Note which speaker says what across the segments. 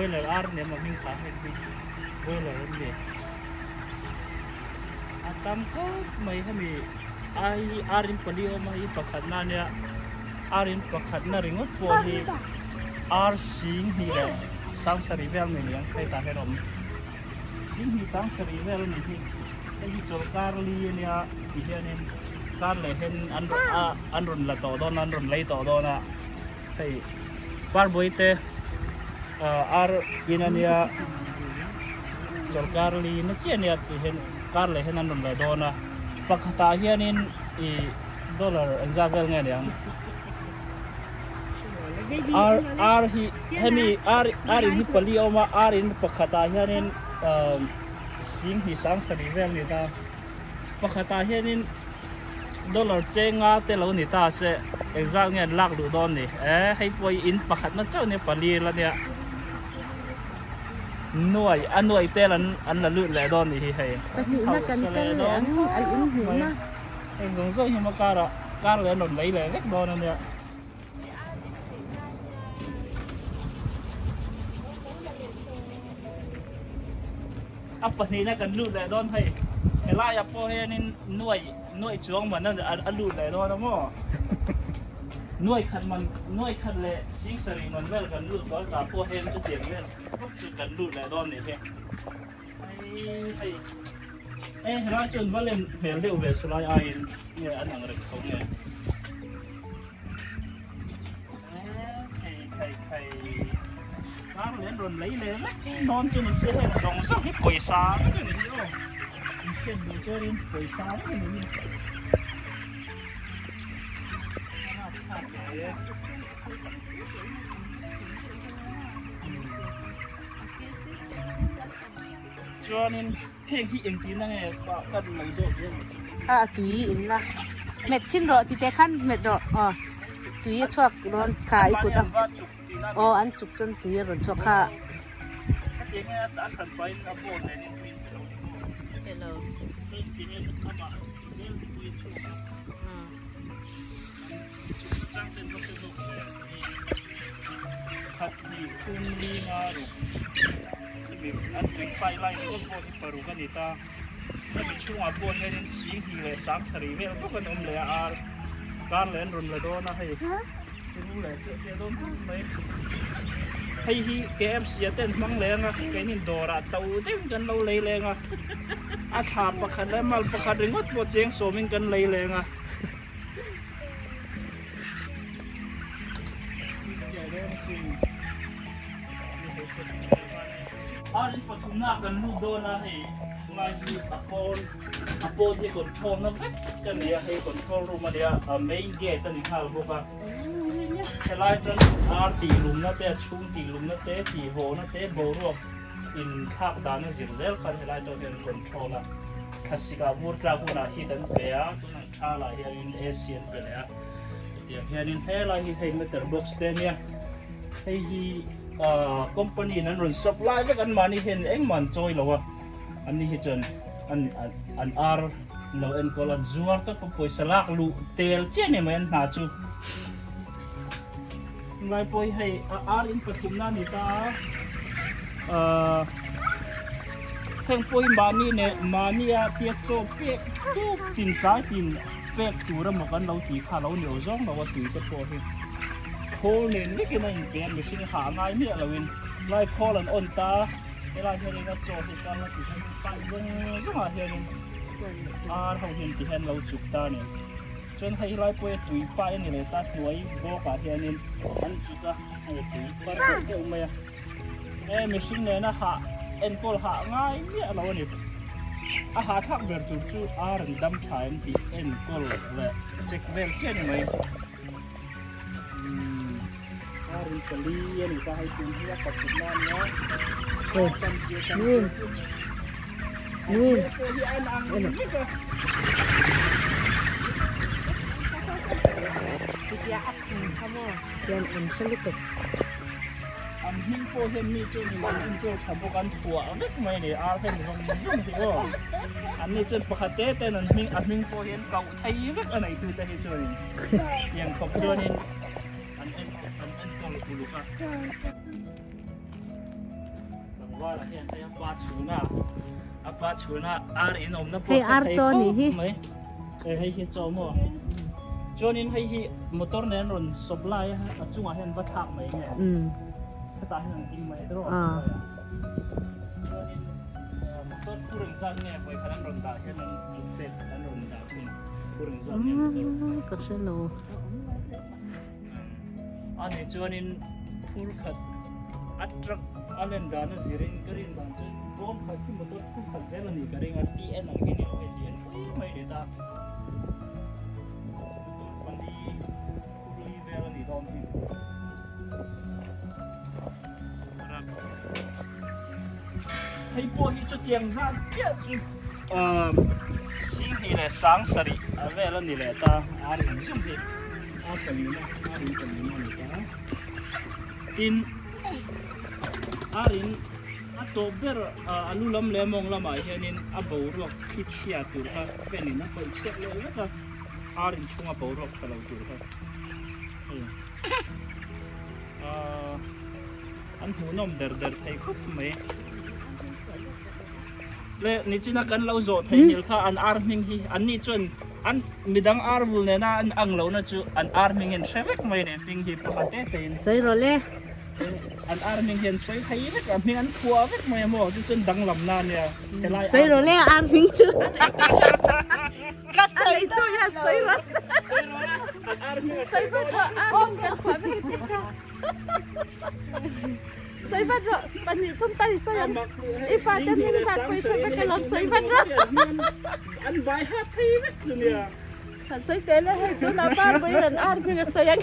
Speaker 1: boiler ar ne ma min kha het bi boiler ne atam ko mai ha mi ai arin pali o mai pakhat na ne arin pakhat na ringot po hi ar sing hi le sang sari vel me liang kai ta he rom sing hi sang sari vel ni hi ai chol kar li ne a hi hianin kar le hen an run la to don an run lei to don a kai par boite ar inania chol kar li na chen ya hi hen kar le hen an run la don a pakhata hianin i dollar exavel nge liang ar hi hemi ar in pali oma ar in pakhata hianin sing hi sang sari vel ni ta pakhata hianin dollar chenga te lo ni ta se exact nge lak du don ni hei poi in pakhat na chau ne pali la ne nuai te lan an la lu le don ni hi hei
Speaker 2: ni na kan tel le an ai in ni na
Speaker 1: en zong zo hi ma kar le non lei le vek don ne apa ni na kan lu le don hei la ya po he nin nuai chuang man na an lu le don mo nuai khat le sing sari man vel kan lu don ta po he chu tiang le chu kan lu le don ni he ai ra chun valen hel deu ve sulai ai ni an ang rek khong ne kai kar len ron lấy le non chu na se he song so hi paisa cái này yo sen bu cho rin paisa cái này cho nên heng hi eng tin na nge ka lo jo je
Speaker 2: tui in la met chin ro ti te khan met ro tui chok don khai ku ta an chuk chon tui ron chok kha hello
Speaker 1: khát đi phun đi na rồi mình ăn bánh phai lai con bò thì phải cái này ta mình chung à bò hay nên xí thì là sáng sari về có cái nôm lẻ can lên rồi là đó na hay đúng là cái đó mấy hay hi KFC tên mang lên à cái nhìn đồ ra tàu tên cần lâu lấy lên à thà bạc khát lên mal bạc khát đến ngót bò chén số mình cần lấy lên anh phải thùng nát gần lu đô na thì ngay khi Apple thì control nó vết cái này hay control room mà dia main gate này khá là vô cả cái lại trên RT room nó té chung T room nó té thì hồ nó té bầu rồi in khác đàn nó dễ dễ cái lại cho nên control là Kasika vượt ra cũng là khi đến bé tôi nói cha là hiện in Asian cái này thì hiện in hay là hiện meter box tên nha hay company nan run supply với anh mani hen eng man choi lo anh ni hichen an ar lo en kolan zuar to poi salak lu tel che ne men na chu lai poi hay ar in patum na ni ta thang poi mani a tiet cho pe tu tin sai tin pe tu ra ma kan lo ti kha lo neu zong lo ti to po he hole nên cái này cái mình xin hạ ngay miệng là mình lại call and on ta cái này thì nó cho thì cái nó chỉ phải vâng rất là hiện không hiện chỉ hiện lâu chụp ta này cho nên hay lại quay tùy phải này là ta tuổi vô cả hiện nên anh chụp ta hay tùy phải cái ông mày em mình xin này nó hạ em call hạ ngay miệng là này hạ thắc về tụi chú đâm time thì em call là check về trên này Arin kalian kita hai tinggi ya pertemuan ya.
Speaker 2: Tiga kamu yang selutut.
Speaker 1: Amhin po hen mi chu ni man chu thabu kan thua vek mai ni ar hen zong ti go. An ni chen pakhate te nan amhin po hen kau thai vek anai tu te hi chu ni. Yang khop chu ni an kol puluka. ว่าละเฮียนไอ้ปลาชูน่ะปลาชูน่ะอาร์อินอมนะ
Speaker 2: ให้อาร์โจนี่ฮิ
Speaker 1: ไหมเคยให้เฮียโจมั่วจนินให้ฮีมอเตอร์เนนรอนสบไลฮะจุงอาเห็นวัดทักไหมไงก็ตาเห็นจริงไหมตลอดจนินมอเตอร์ผู้เรื่องสั้นไงไปขนาดรอนตาเห็นจุดเด็ดขนาดรอนตาเป็นผู้เรื่องสั้นเนี่ย
Speaker 2: ก็ใช่โล
Speaker 1: อันนี้จนินผู้ขัดอัตรักอันนั้นด้านสิรินกรินบางจุดรวมขัดที่มอเตอร์ผู้ขัดเซลล์นี่กรินอันที่เอ็นอันนี้เอาไปเรียนไม่ได้ตาให้พวกที่จะเตียงซะเจ้าจุดสิ่งที่เลยสังสรรค์เวลานี่แหละตาอารินจุ่มที่อาตมีนะอารินตมีนะนี่ตาอินอารินอัตโตเบอร์อาลูลัมเลมองละมาเห็นอับรอกคิดเชียตัวค่ะเป็นนี่นะคนเช็คเลยนะอารินช่วงอับรอกตลอดตัวค่ะอันหูน้มเดิร์ไทยคุดไหมเล่นี่จีนักกันเราโจทย์ให้มิลค่ะอันอาร์มิงฮีอันนี้จนอันมีดังอาร์บุลเนี่ยนะอันอังเรานะจูอันอาร์มิงเห็นเชฟเไหมเนี่ยมิงฮีปกติเต็น
Speaker 2: ใส่โรเล่
Speaker 1: อันอาร์มิงเห็นใส่ไทยเล็กมีอันขัวเล็กไหมหมอจนดังลำนานเนี่ย
Speaker 2: ใส่โรเล่อาร์มิงจูก็ใส่ตัวอย่าใส่โรใส่ไปเถอะอ้อมกันขวาไม่ติดค่ะใส่ไปเถอะปันนี้ต้นตาใส่อีฟ้าจะมีสัตว์ไปใส่ไปกันลบใส่ไปเถอะ
Speaker 1: อันใบฮัทไทยเล็กเนี่ย
Speaker 2: ถ้าใส่เตะเลยให้ตัวน้าบ้านไปเล่นอาร์มิงก็ใส่ยัง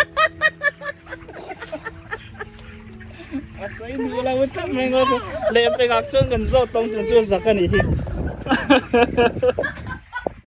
Speaker 1: ใส่ดูแล้วมันทำไมก็เล็บไปกับจนกันโซ่ตรงจนช่วยสักกันอีก